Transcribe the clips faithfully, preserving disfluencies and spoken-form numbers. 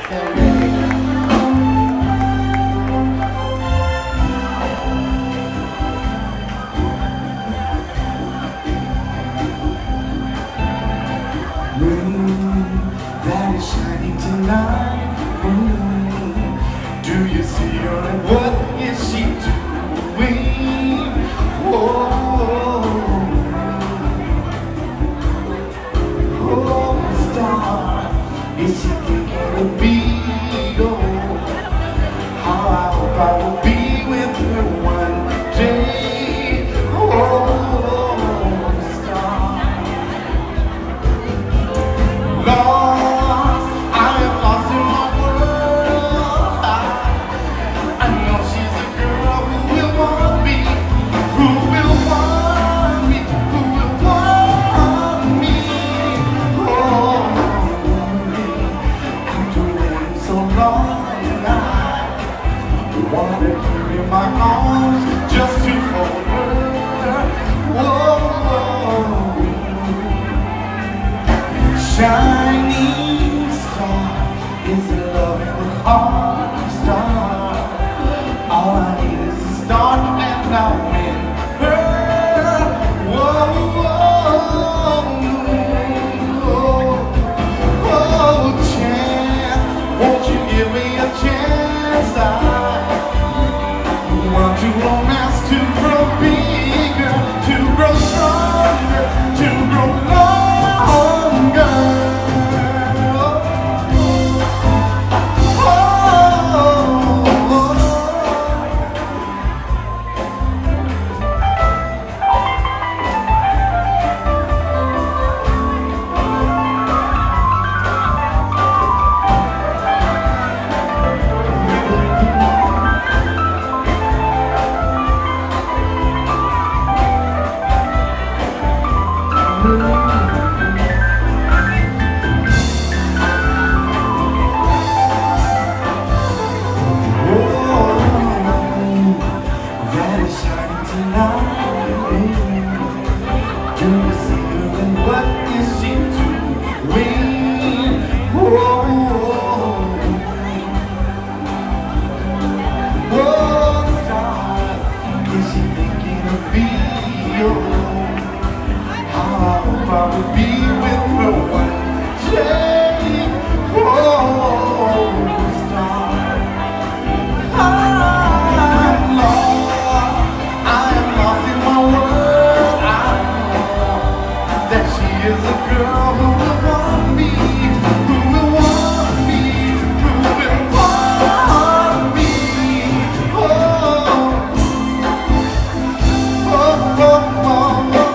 Moon that is shining tonight. Moon, do you see her and what is she doing? Oh, oh, star, is she thinking of me? Oh, how I hope I will be with her one day. Oh, lost, I am lost in my world. I, I know she's a girl who will want me, who will want me, who will want me. Oh, after waiting so long, I wanted her in my arms just to hold her. Whoa, shining star, is it love in the heart star? All I need is a start and I'll win her. Whoa, whoa, whoa, oh, chance, won't you give me a chance? I want to romance, to grow bigger, to grow stronger, to grow longer. I will be with her one day. Oh, star, I'm lost, I am lost in my world. I know that she is a girl who will want me, who will want me, who will want me. Oh, oh, oh, oh, oh.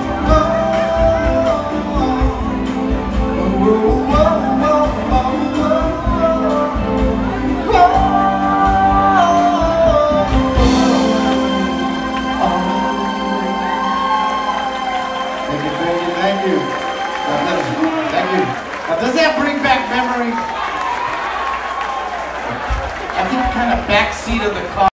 Thank you. Thank you. Now, does that bring back memories? I think kind of back seat of the car.